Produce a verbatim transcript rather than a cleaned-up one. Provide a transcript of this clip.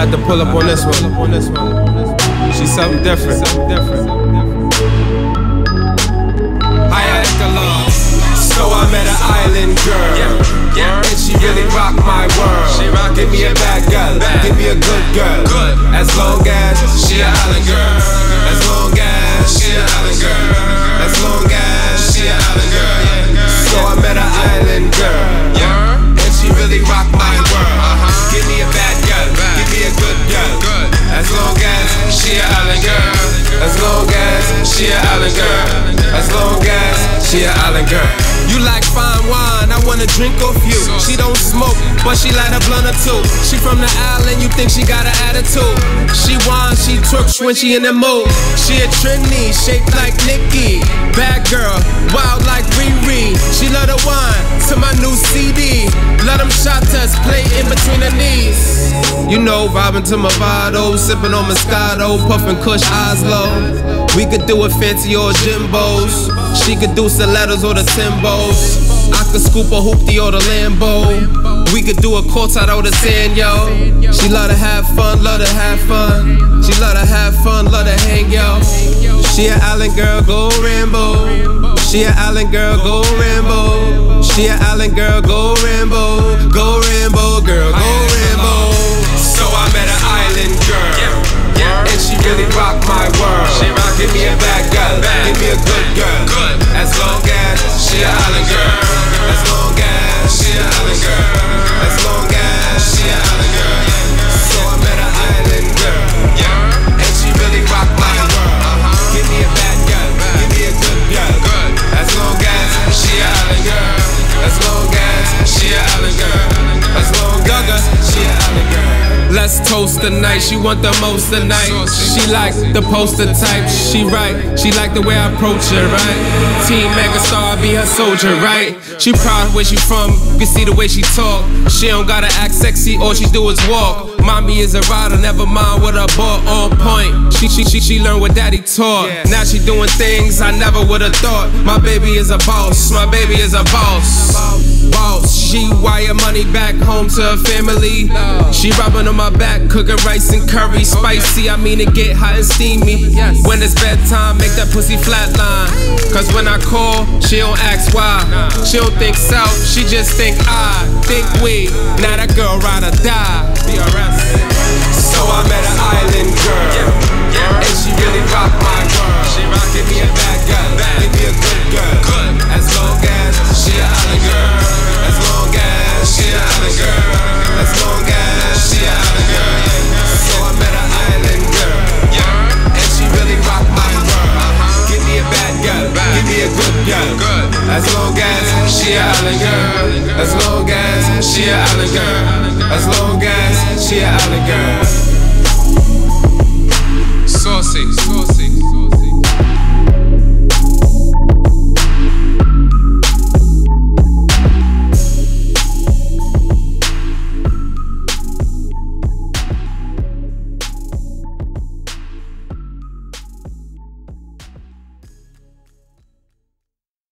Had to pull up on this one. She's something different. Higher echelon. So I met an island girl, yeah, yeah. And she really rocked my world. She rock Give me a bad girl, bad. Give me a good girl, good. As long as she an island girl, as long as she an island girl, as long as she an island girl. So I met an island girl, yeah. And she really rocked my world. uh-huh. Give me a bad girl, bad. Give me a good girl, good. As long as she an island girl, as long as she an island girl, as long as she an island girl. You like fine wine, I wanna drink off you. She don't smoke, but she light a blunt or two. She from the island, you think she got an attitude. She whines, she twerks when she in the mood. She a Trini, shaped like Nikki. Bad girl, wild like Riri. She love the wine to my new C D. Let them shotters play in between her knees. You know, vibing to Movado, sipping on Moscato, puffing Kush Oslo. We could do it fancy or Jimbos. She could do stilettos or the Timbos. I could scoop a hoopty or the Lambo. We could do a quartet or the sand, yo. She love to have fun, love to have fun. She love to have fun, love to hang, yo. She an island girl, go Rambo. She an island girl, go Rambo. She an island girl, go Rambo. Go Rambo, girl, go Rambo. So I met an island girl, and she really rocked my world. Give me a bad girl, give me a good girl. As long as she an island girl, as long as she an island girl, as long as she an island girl. So I met an island girl, and she really rocked my world. Give me a bad girl, give me a good girl. As long as she an island girl, as long as she an island girl, as long as she an island girl. Let's toast tonight, she want the most tonight. She like the poster type, she right. She like the way I approach her, right? Team megastar, be her soldier, right? She proud of where she from, you can see the way she talk. She don't gotta act sexy, all she do is walk. Mommy is a rider, never mind what I bought, on point. She she she she learned what daddy taught. Now she doing things I never would've thought. My baby is a boss, my baby is a boss. Boss, she wire money back home to her family. She rubbing on my back, cooking rice and curry. Spicy, I mean it get hot and steamy. When it's bedtime, make that pussy flatline. Cause when I call, she don't ask why. She don't think south, she just think I. Think we, now that girl ride or die. B R S. So I met an island girl, and she really rocked my world. She give me a bad girl, give me a good girl. As long as she an island girl, as long as she an island girl, as long as she an island girl. So I met an island girl, and she really rocked my world. Give me a bad girl, give me a good girl. As long as she an island girl, as long as she an island girl, as long as she an island girl. Saucy.